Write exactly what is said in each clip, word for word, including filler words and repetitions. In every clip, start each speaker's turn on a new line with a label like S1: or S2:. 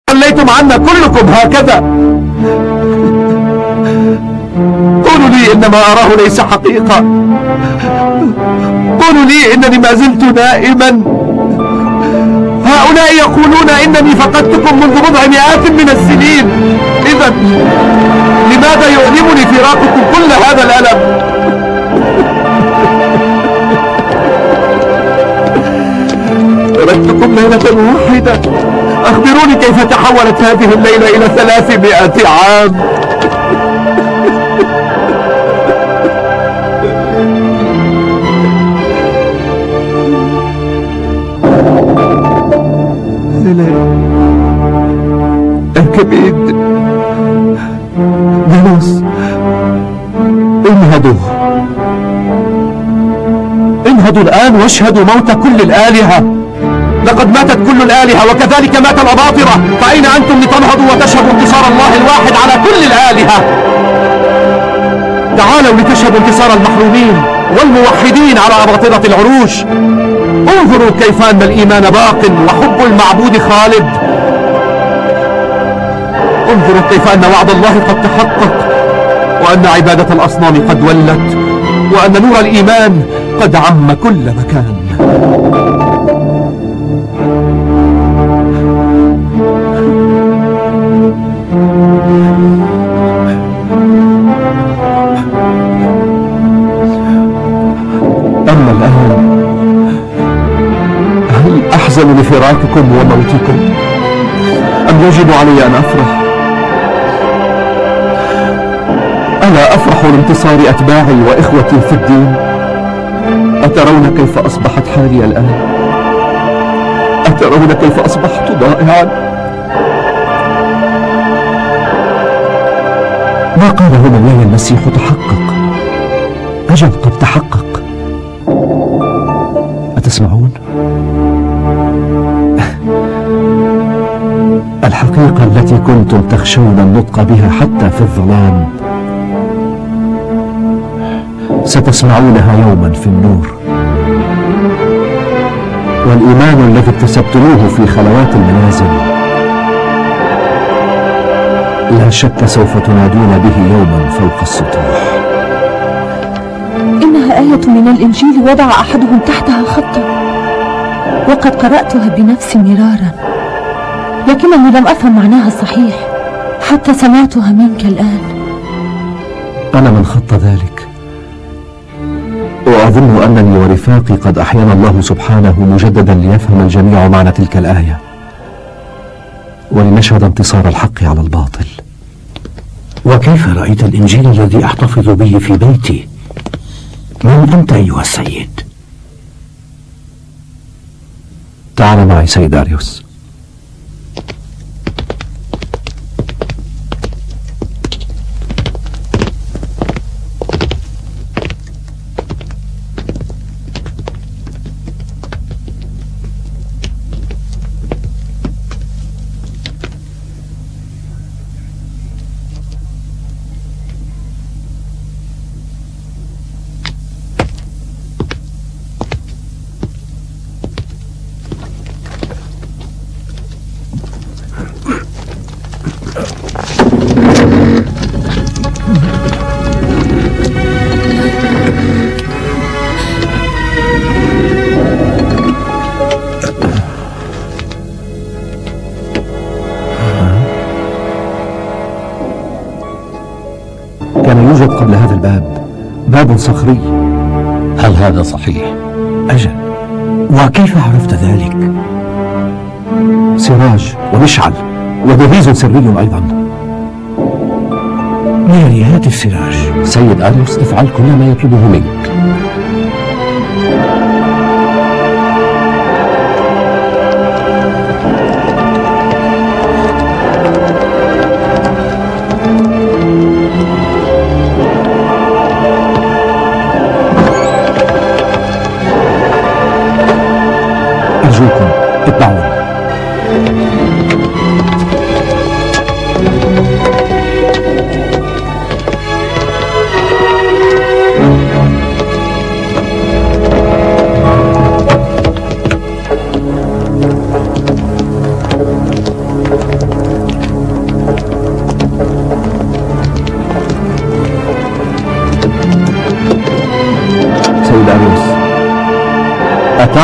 S1: توليتم عنا كلكم هكذا. قولوا لي إن ما أراه ليس حقيقة. قولوا لي إنني ما زلت نائما. هؤلاء يقولون إنني فقدتكم منذ بضع مئات من السنين. إذا لماذا يؤلمني فراقكم كل هذا الألم؟ تركتكم ليلة واحدة. أخبروني كيف تحولت هذه الليلة إلى ثلاثمائة عام. اركبيد دينوس، انهضوا انهضوا الآن واشهدوا موت كل الآلهة. لقد ماتت كل الآلهة وكذلك مات الأباطرة، فأين أنتم لتنهضوا وتشهدوا انتصار الله الواحد على كل الآلهة؟ تعالوا لتشهدوا انتصار المحرومين والموحدين على أباطرة العروش. انظروا كيف أن الإيمان باق وحب المعبود خالد. انظروا كيف أن وعد الله قد تحقق، وأن عبادة الأصنام قد ولت، وأن نور الإيمان قد عم كل مكان. أما الآن هل أحزن لفراقكم وموتكم أم يجب علي أن أفرح؟ ألا أفرح لانتصار أتباعي وإخوتي في الدين؟ أترون كيف أصبحت حالي الآن؟ أترون كيف أصبحت ضائعا؟ ما قاله مولاي المسيح تحقق. أجل قد تحقق. أتسمعون؟ الحقيقة التي كنتم تخشون النطق بها حتى في الظلام ستسمعونها يوما في النور. والإيمان الذي اكتسبتموه في خلوات المنازل لا شك سوف تنادون به يوما فوق السطوح.
S2: إنها آية من الإنجيل وضع أحدهم تحتها خطا، وقد قرأتها بنفسي مرارا، لكنني لم أفهم معناها الصحيح حتى سمعتها منك الآن.
S1: أنا من خط ذلك، وأظن أنني ورفاقي قد أحيانا الله سبحانه مجددا ليفهم الجميع معنى تلك الآية، ولنشهد انتصار الحق على الباطل.
S3: وكيف رأيت الإنجيل الذي أحتفظ به في بيتي؟ من أنت أيها السيد؟
S1: تعال معي سيد داريوس. كان يوجد قبل هذا الباب باب صخري.
S3: هل هذا صحيح؟ أجل، وكيف عرفت ذلك؟
S1: سراج ومشعل ودهيز سري أيضا.
S3: ما هي هذه السراج؟
S1: سيد أريوس، افعل كل ما يطلبه منك. أرجوكم اتبعوني.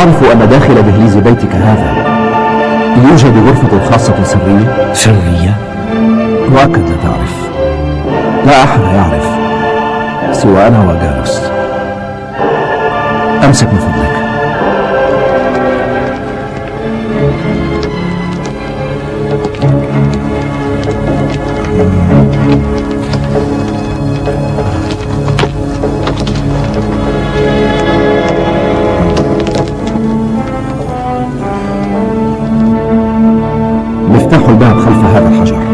S1: أتعرف أن داخل دهليز بيتك هذا يوجد غرفة خاصة سرية؟
S3: سرية؟
S1: مؤكد لا تعرف. لا أحد يعرف سوى أنا وجالوس. أمسك من فضلك. مفتاح الباب خلف هذا الحجر.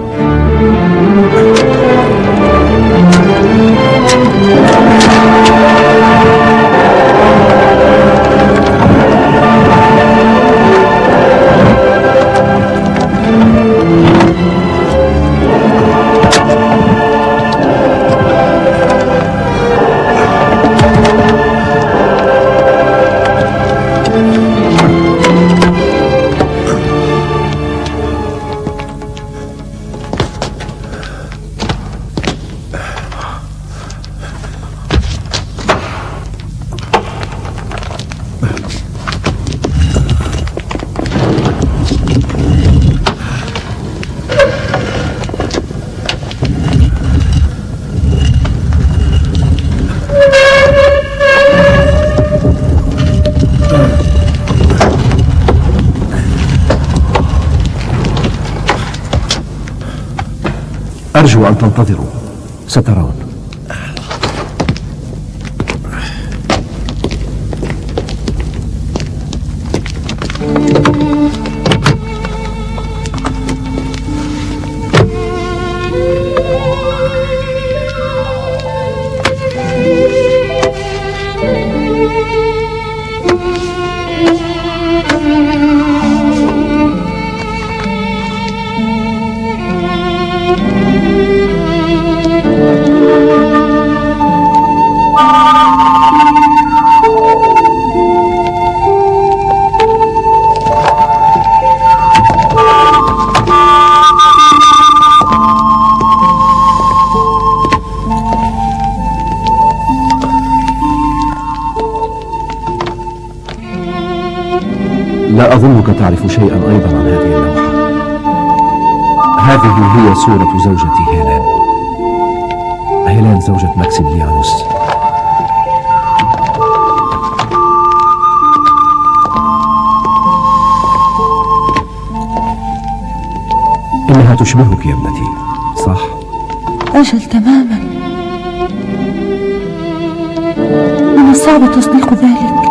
S1: أرجو أن تنتظروا، سترون. لا أظنك تعرف شيئا أيضا عن هذه اللوحة. هذه هي صورة زوجتي هيلين. هيلين زوجة ماكسيميليانوس. إنها تشبهك يا ابنتي، صح؟
S2: أجل تماما. من الصعب تصديق ذلك.